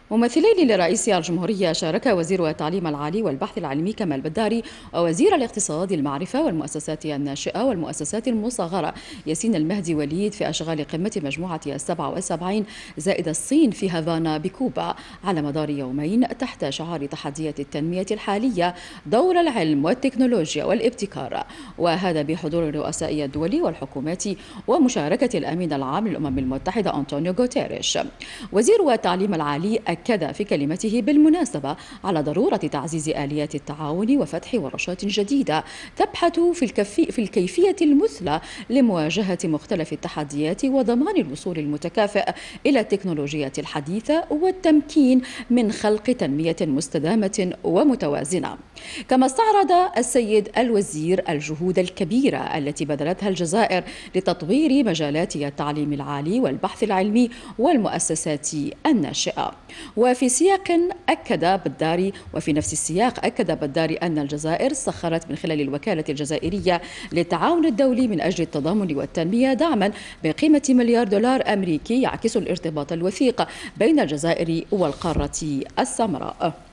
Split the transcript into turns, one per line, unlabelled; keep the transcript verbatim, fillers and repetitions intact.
ممثلين لرئيس الجمهورية شارك وزير التعليم العالي والبحث العلمي كمال بداري ووزير الاقتصاد المعرفة والمؤسسات الناشئة والمؤسسات المصغرة ياسين المهدي وليد في أشغال قمة مجموعة السبعة والسبعين زائد الصين في هافانا بكوبا على مدار يومين تحت شعار تحديات التنمية الحالية دور العلم والتكنولوجيا والابتكار، وهذا بحضور رؤساء الدول والحكومات ومشاركة الأمين العام للأمم المتحدة أنطونيو غوتيريش. وزير التعليم العالي أكد في كلمته بالمناسبة على ضرورة تعزيز آليات التعاون وفتح ورشات جديدة تبحث في, الكفي في الكيفية المثلى لمواجهة مختلف التحديات وضمان الوصول المتكافئ إلى التكنولوجيا الحديثة والتمكين من خلق تنمية مستدامة ومتوازنة. كما استعرض السيد الوزير الجهود الكبيرة التي بذلتها الجزائر لتطوير مجالات التعليم العالي والبحث العلمي والمؤسسات الناشئة. وفي سياق أكد بداري وفي نفس السياق أكد بداري أن الجزائر سخرت من خلال الوكالة الجزائرية للتعاون الدولي من أجل التضامن والتنمية دعما بقيمة مليار دولار أمريكي يعكس الارتباط الوثيق بين الجزائر والقارة السمراء.